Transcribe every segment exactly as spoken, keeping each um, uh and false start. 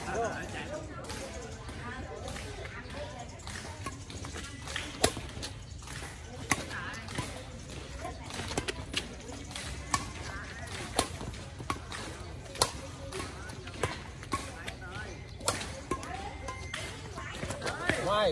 Ngoài.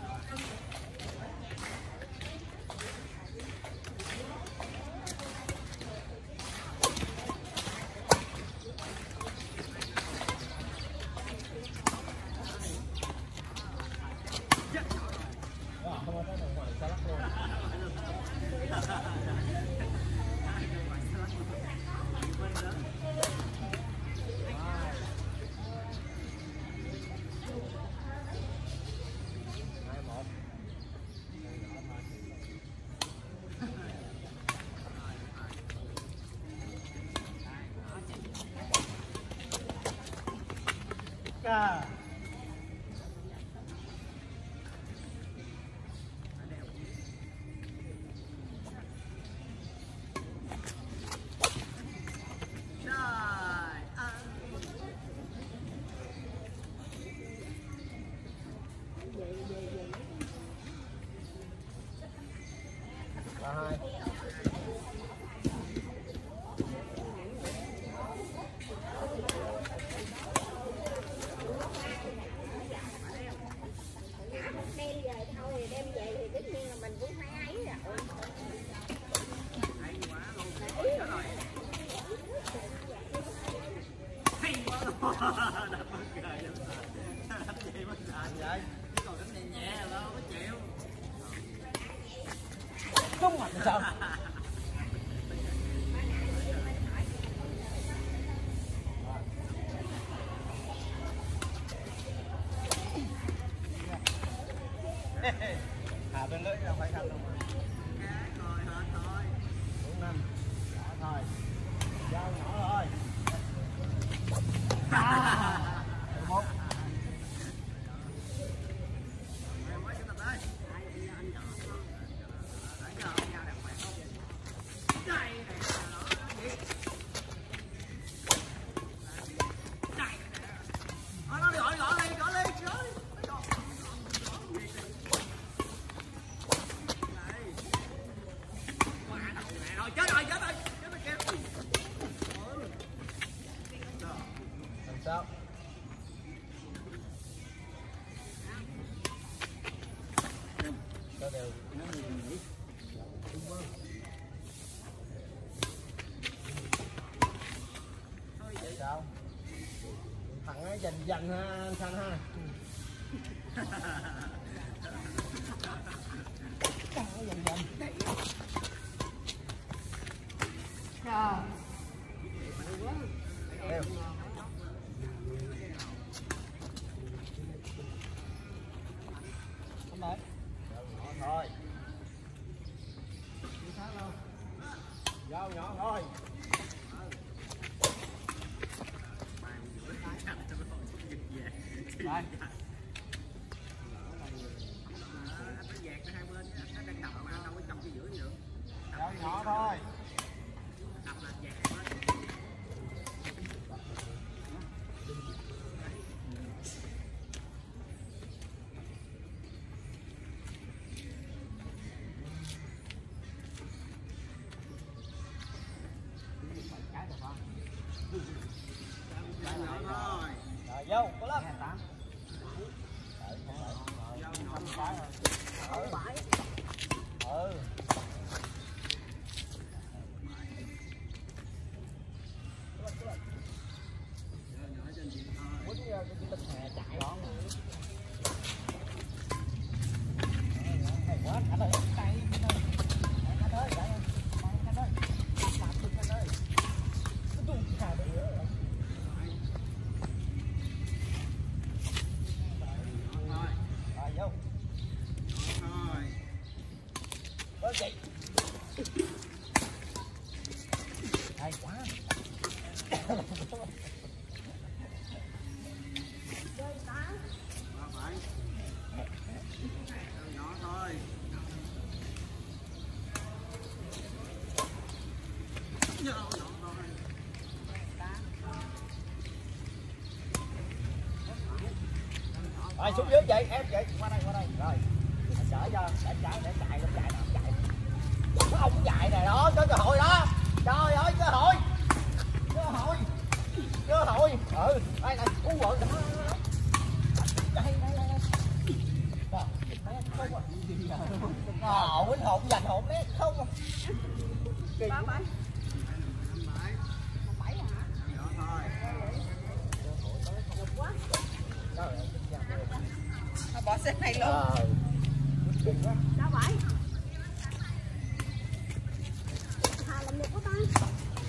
Ca. Không mạnh sao? Thả bên lưỡi ra phải khăn đâu mà. Rồi hết thôi. Bốn năm. Nhỏ thôi. Dao nhỏ thôi. Một. Sao? Cho đều. Sao? Thằng ấy dành dành ha anh Thanh ha. Thằng ấy dành dành. Rồi. Đều. Không đấy. Nhỏ thôi. Dao nhỏ thôi. Đây. Dao nhỏ thôi. Rồi vô, có lắm. Ừ. Quýnh cái tinh hè chạy đó. Hay quá, anh ơi, tay anh ơi, chạy anh ơi. Làm được anh ơi. Cái tung xà đi nữa. Rồi vô. Rồi. Bớt chị. Hay quá. Rồi xuống dưới vậy, em vậy, qua đây, qua đây. Rồi. Chở cho, để chạy, để chạy, để chạy, để chạy. Nó không chạy nè đó, có cơ hội đó. Trời ơi, cơ hội. Cơ hội. Cơ hội. Ừ, đây này, u vợ đó. Đây, đây, đây, đây. Rồi, mét không à. Ờ, huynh hồn giành hồn mét không à. Ba bảy. bảy. Bảy hả? Nhỏ thôi. Được quá. Trời ơi, Thôi bỏ xe này luôn. Ờ. Đừng quá. Sao bảy? Hà làm được quá ta.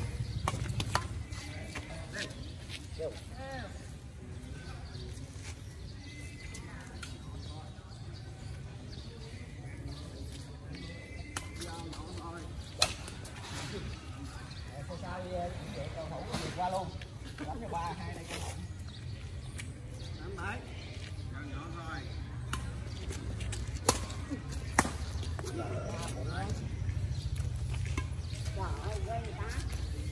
Kêu. Sao sao vậy cầu thủ vượt qua luôn. Đánh cho ba hai đây cầu thủ. Tám bảy. Cho nhỏ thôi. Trời ơi, ghê người ta.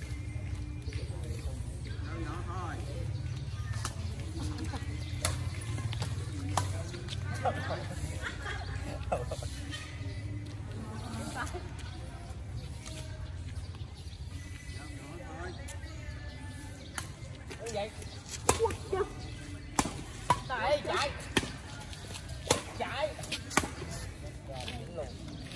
Cho nhỏ thôi. Như vậy. Chạy, chạy. Chạy. Rồi, dính luôn.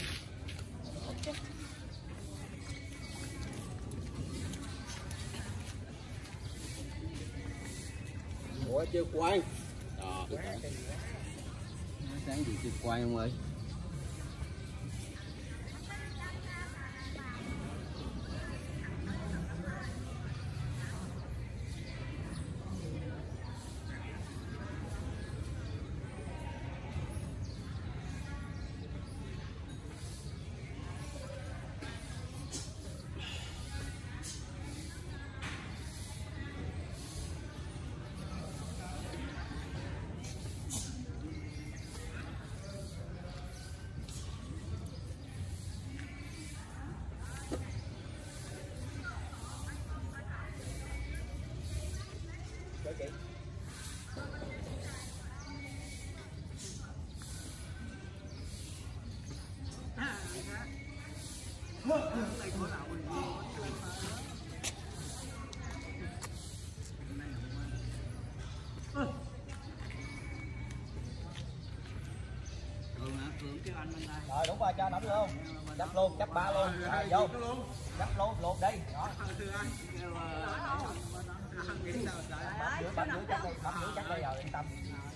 Ủa chưa quay. Trời. Sáng gì chưa quay không ơi. Cho chị. Rồi đúng rồi, cho nắm luôn. Chấp luôn, chấp ba luôn. Rồi vô. Chấp luôn, luôn đi. Đó. Bấm giữa, bấm giữa chắc đây, bấm giữa chắc đây rồi, yên tâm.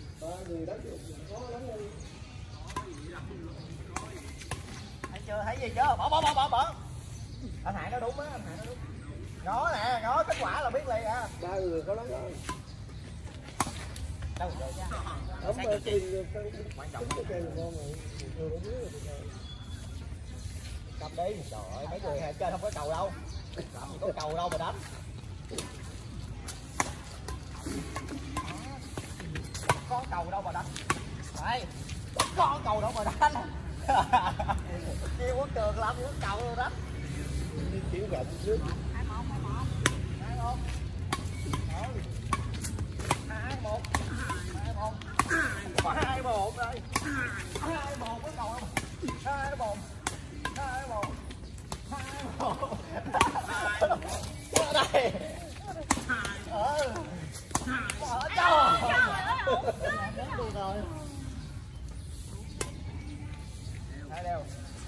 Thấy chưa, thấy gì chưa? Bỏ, bỏ, bỏ, bỏ, bỏ. Anh Hải nó đúng á, anh Hải nó đúng. Ngó nè, ngó kết quả là biết liền à. Ba người có lắm rồi. Đâu rồi nha. Ấm ở trên Quan trọng cái cây ngon rồi. Người ở dưới rồi. Cầm đi, trời ơi, mấy người trên không có cầu đâu. Làm gì có cầu đâu mà đánh. Có cầu đâu mà đánh. Đây, có cầu đâu mà đánh. Kêu quốc trường làm gì có cầu đâu đánh. Đi chuyển rộng trước. Hai một, hai một. Hai một. Hai một. Hai một. Hai một đây. Hai một cái cầu đâu. Hai một. Hai một. Hai một. Ở đây. Ừ. Ở trời. Đến luôn rồi. Hai đều.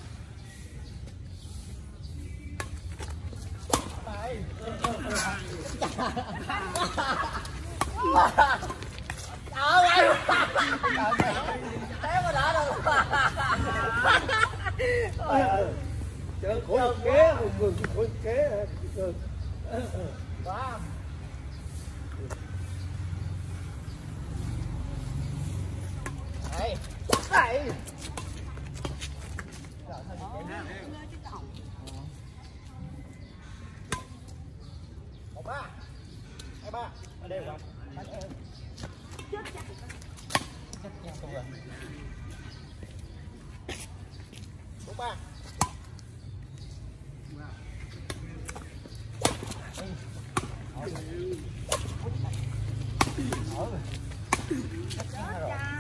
Đây. Trời ơi. Thế mà đỡ được. Trời khổ kế, một người khổ kế. Quá. Đây. Đây. Một ba. Hai ba. Ở đây rồi. Chết chắc. Chết nha không rồi. Bốn ba. Ừ.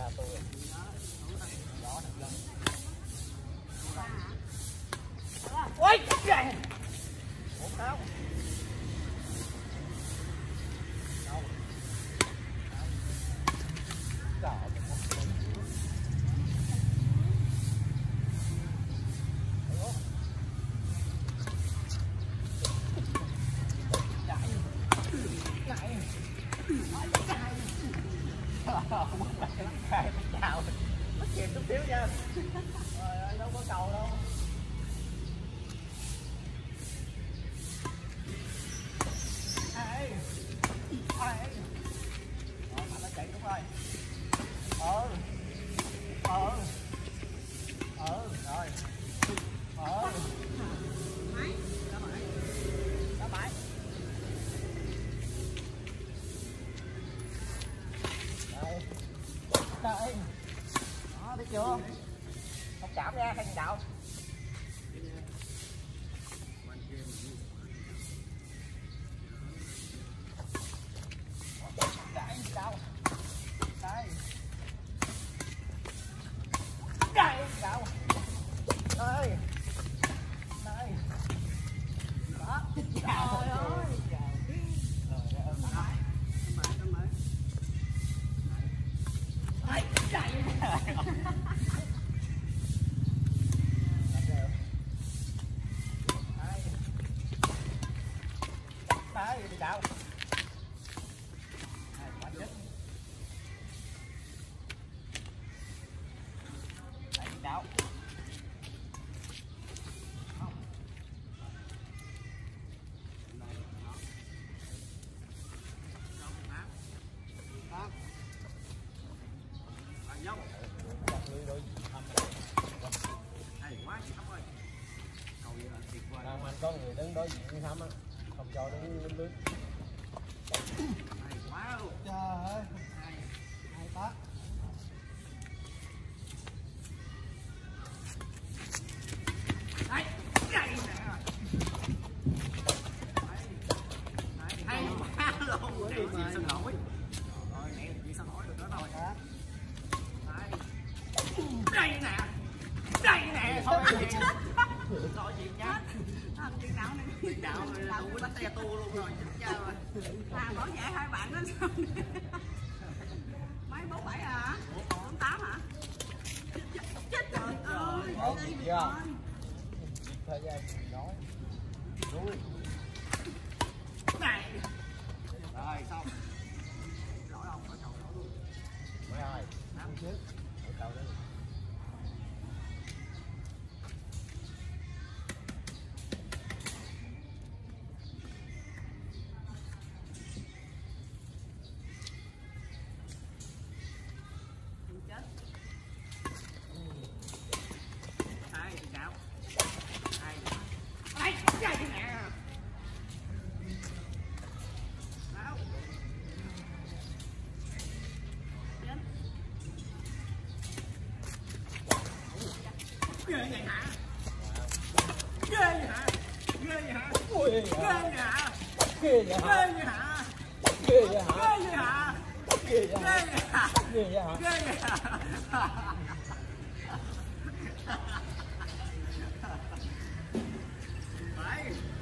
ra tôi đó thật lắm. Ôi trời một táo đâu trời chào mất kìm chút xíu nha. Trời ơi đâu có cầu đâu. Ai ai rồi mà nó chạy đúng rồi. ờ ờ ờ rồi ờ máy đá bãi đá bãi đây đây đó thấy chưa không chạm ra hay đạo đây đâu đây đây đâu đây đây đó trời ơi đấy đi đâu quá chết đấy đi đâu anh có người đứng đối diện với Thắm á, không cho đứng đứng lưới. Hay quá luôn. Trời ơi, hay, hay quá. Đây, đây nè. Hay quá luôn. Để chị xin lỗi. Rồi nè, chị xin lỗi được đó rồi hả? Đây. Đây nè. Đây nè, thôi chị. Thôi chị nhá. Thằng chị đạo này chị đạo rồi tụi bắt xe tu luôn rồi chết cha rồi. À bảo vệ hai bạn đó sao? Mấy bốn bảy hả? Bốn tám hả? Chết trời ơi. Ủa gì chưa? Thời gian nói. Đuôi. Này. Rồi xong. Lỗi không? Lỗi cầu lỗi luôn. Mấy ơi. Năm trước. Lỗi cầu đó. Ghê vậy hả? Ghê vậy hả? Ghê vậy hả? Ghê vậy hả? Ghê vậy hả? Ghê vậy hả? Ghê vậy hả? Ghê vậy hả? Ghê vậy hả? Ghê vậy hả? Phải.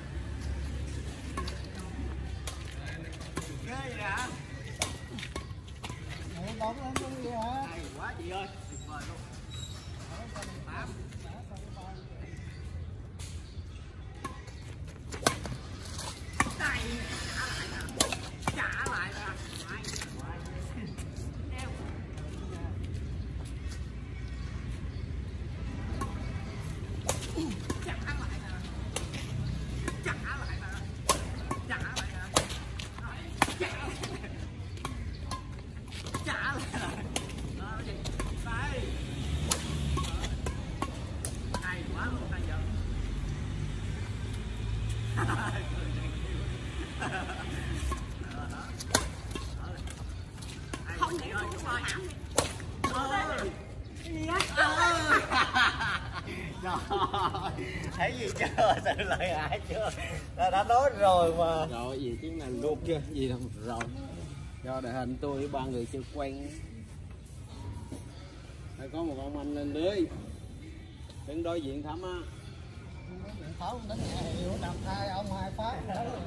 Ghê vậy hả? Mày bóng lên cái gì hả? Hay quá chị ơi, tuyệt vời luôn. Tám. Đây, trả lại nè, trả lại nè. Đeo. Trả lại nè. Trả lại nè. Trả lại nè. Trả lại nè. Trả lại nè. Đó gì? Đây. Hay quá luôn bây giờ. Không thể ơi, đúng rồi. Ờ. Thấy gì chưa? Sự lợi hại chưa? Ta đã nói rồi mà. Rồi gì tiếng này luôn chưa? Gì đâu rồi. Do đội hình tôi với ba người chưa quen. Phải có một ông anh lên lưới. Đứng đối diện Thắm á. Pháo đến nhà hiệu làm hai ông hai phát.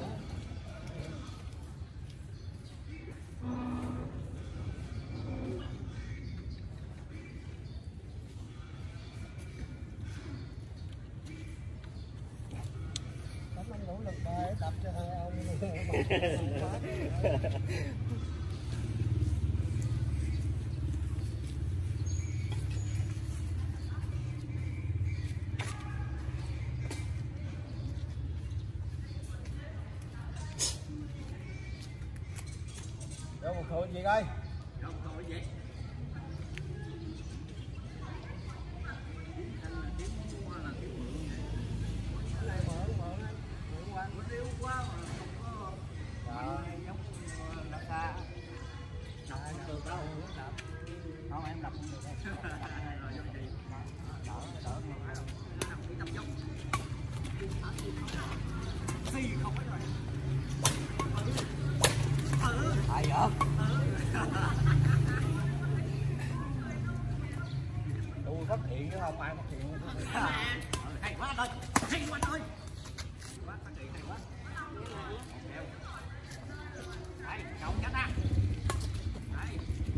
Tấm anh nỗ lực để đập cho hai ông. Đâu một thôi gì coi. Đâu thôi vậy. Không em đập không được đâu. Đỡ đỡ cái tâm dốc. Xì không ấy rồi. Ừ. Hay vậy? Tôi phát hiện chứ không ai phát hiện. Hay quá anh ơi. Hay quá anh ơi. Quá phát hiện hay quá. Đây, cậu chết ra. Đây.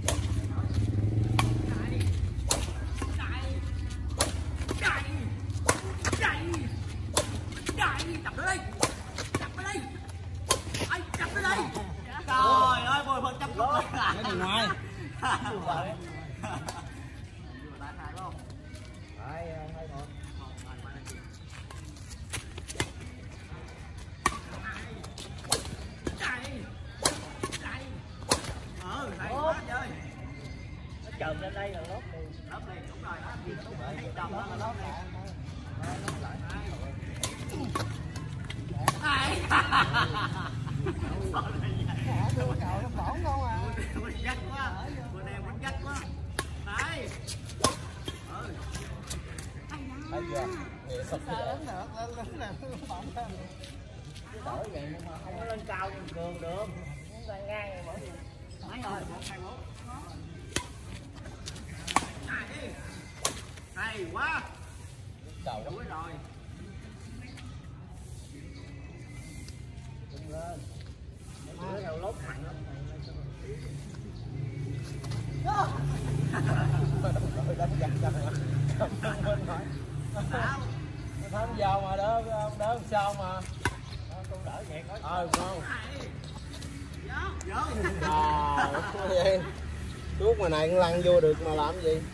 Chập tới đây, chập tới đây, ai chập tới đây, trời ơi bồi phần chập luôn, cái gì ngoài, vừa tay hai không, hai hai một, chạy, chạy, ờ hay quá chơi, nó chồm lên đây là lốp đi, lốp đi đúng rồi, đúng rồi, chồm đó là lốp đi. Hai. Đưa cậu nó bỏng không à. Mình gắt quá. Bữa nay mình gắt quá. Đấy. Ừ. Thấy chưa? Nghệ thuật lớn được, lên lên là bỏng lên. Đổi vậy nhưng mà không có lên cao như cường được. Chúng ta ngang rồi bỏ gì. Mấy rồi, một hai bốn. Này. Hay quá. Đầu đuối rồi. Lên. Nó theo lốp mạnh lắm. Rồi đánh giặt cho mày. Bên hỏi. Sao? Nó vào mà đỡ đỡ sao mà. Tôi đỡ vậy có. Ờ không. Vô. Vô. Vậy. Thuốc mà này cũng lăn vô được mà làm gì?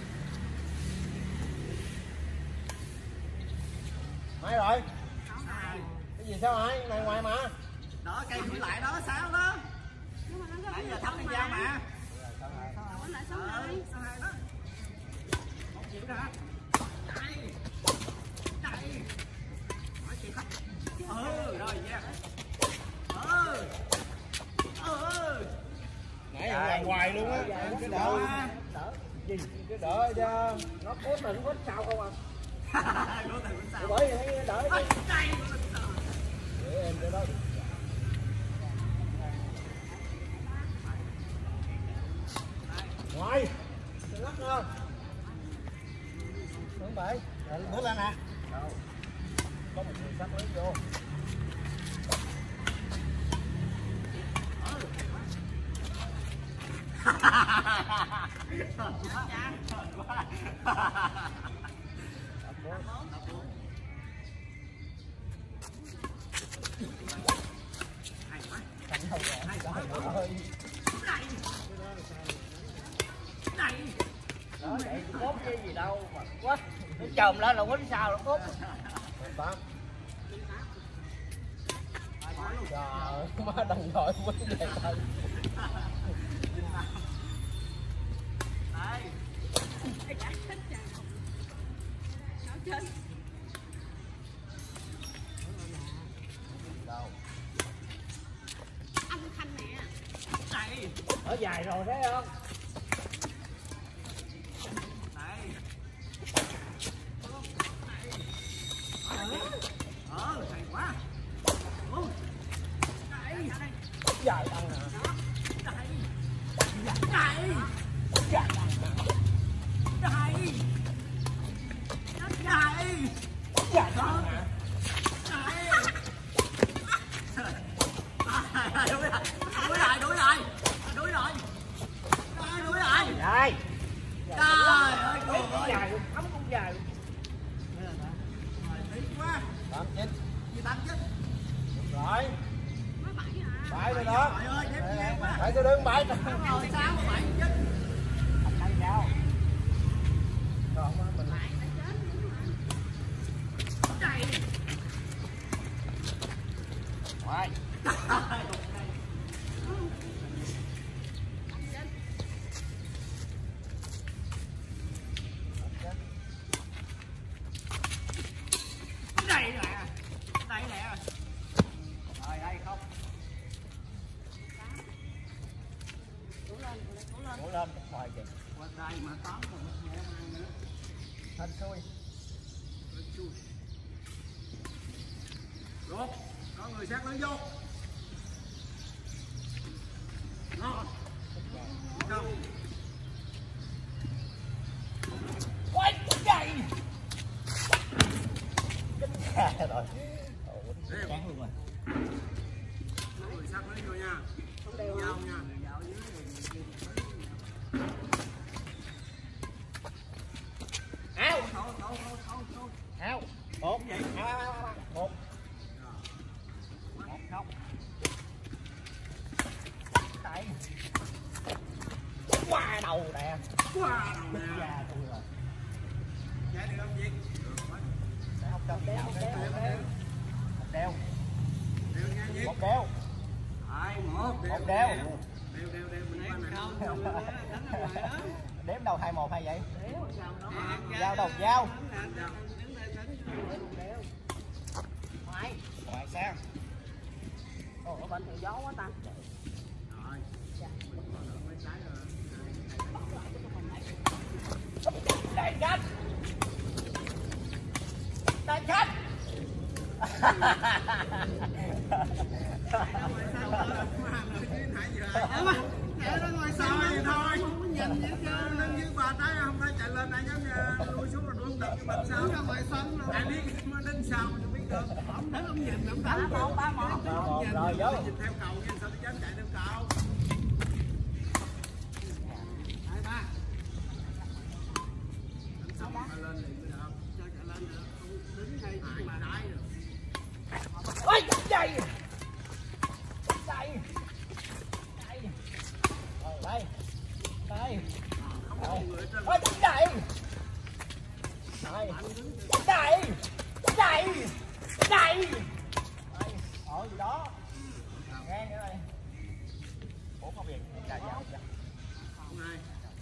Mấy rồi? Cái gì sao hả? Này ngoài mà. Đó cây thủy lại đó sao đó. Nãy giờ thắp lên dao mà. Sao lại sáu hai? Sao hai đó. Một chịu ra. Đây. Đây. Hỏi chị khách. Ừ rồi nha. Ừ. Ừ. Nãy giờ làm hoài luôn á. Cái đỡ. Gì? Cái đỡ cho nó cố tình quýnh sao không à. Cố tình quýnh sao. Bởi vậy đỡ. Đây. Để em cho đó. Ngoài đừng lắc nữa đúng vậy bước lên nè đâu có một người sắp mới vô đó vậy cốt cái gì đâu mà quá nó chồm lên là quýnh sao nó cốt tám trời má đồng đội quýnh vậy thôi đây đâu anh Thanh nè đây ở dài rồi thấy không ờ hay quá dài ăn nè dài dài dài ăn nè dài cũng dài luôn, ấm cũng dài luôn. Tí quá. Tám chín. Gì tám chứ? Rồi. Bảy rồi đó. Trời ơi, dép ghê quá. Bảy tôi đứng bảy. Rồi sao mà bảy chứ? Tay nhau. Còn mình lại. Chạy. Rồi. Đây nè. Đây nè. Rồi đây không. Cố lên ngoài kìa. Qua đây mà tóm rồi mất nhẹ mang nữa. Thanh xuôi. Được. Có người sát lưới vô. Ngon. Không. Quay chạy. Rồi. Chán luôn rồi. Có người sát lưới vô nha. Giao nha. Giao dưới này. Áo. Thôi, thôi, thôi, thôi, thôi. Áo. Một. Áo, áo, áo, áo. Một. Một không. Tay. Qua đầu nè. Qua đầu nè. Già tôi rồi. Chạy được không Việt? Được quá. Để không cho đeo. Đeo. Đeo. Đeo nha Việt. Một đeo. Hai, một. Một đeo. Đeo, đeo, đeo. Mình qua này. Không, không, đánh ở ngoài đó. Đếm đầu hai một hay vậy? À, Giao đầu giao. Giao. Ngoài. Ngoài sang. Ủa bên thì gió quá ta. Rồi. Mình còn đợi mấy cái rồi. Đại khách. Đại khách. Chạy ra ngoài sau thì thôi, không nhìn vậy chứ. Nâng dưới bà tới không phải chạy lên này giống như lui xuống là đuổi đập cái bạch sao ra ngoài sân. Ai biết mà đến sau mình biết được. Không thấy không nhìn không thấy. Ba một, ba một. Một rồi vô. Nhìn theo cầu nha, sao tôi dám chạy theo cầu. Hai ba. Đánh xong phải lên liền mới được. Sao chạy lên được? Không đứng hay chứ mà đái được. Ôi chạy. Chạy. Chạy. Rồi đây. Đây. Không có người trên. Ôi chạy. Đây. Chạy. Chạy. Chạy. Đây. Ở gì đó. Nghe nữa đây. Ủa có việc chạy vào chưa? Không ai.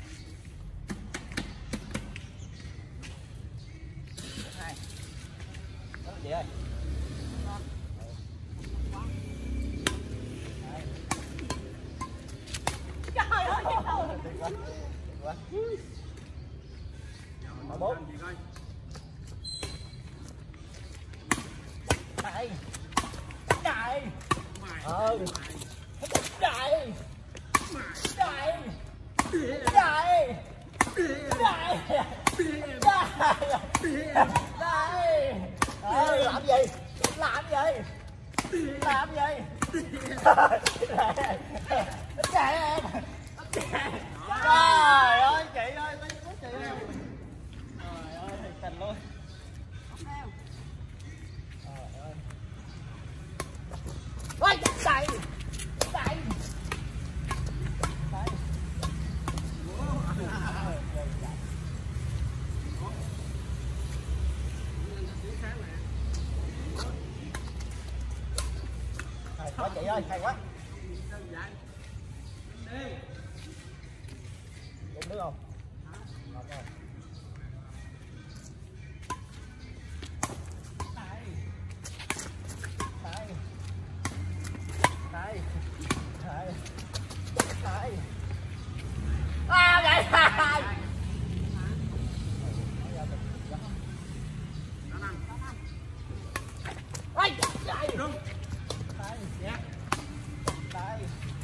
Hai. Đó gì ơi? Trời ơi, cái đầu. Tuyệt quá. Tuyệt quá. Một bốn. gì coi. Chạy. Chạy. Mày. Ờ. Mày. Chạy. Mày. Chạy. Đĩa. Chạy. Đĩa. Chạy. Đĩa. Chạy. Đĩa. Đây. Ờ, làm gì? Làm gì? Làm gì? Chạy em. Trời ơi chị ơi, chị ơi. Trời ơi, thiệt tình luôn. Trời ơi. Ôi, chạy. Chạy. Chạy. Hay quá chị ơi, hay quá. Đúng nước không? Ngọt không? Đây. Đây. Đây. Đây. Đây. À vậy. Ôi, đây. Đúng. Đây. Dạ. Đây.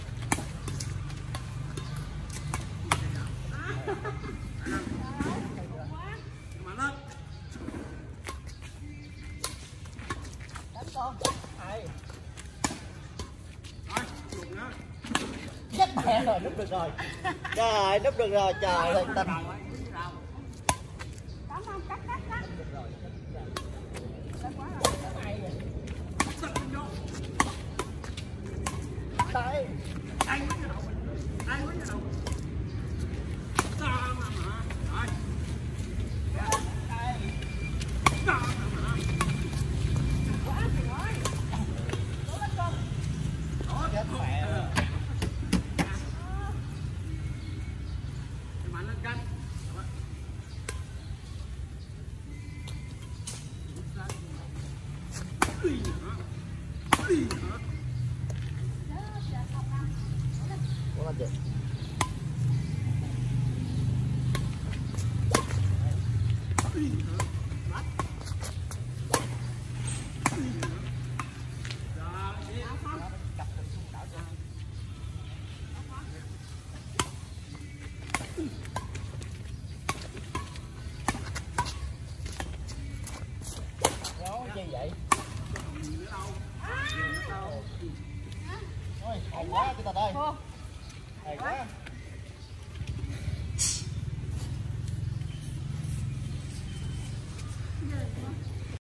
Mà lên. Đánh con. Đây. Rồi, lục nữa. Chết mẹ rồi, núp được rồi. Trời, núp được rồi, trời ơi, tình. Tịch ơi. Thua. Hay quá.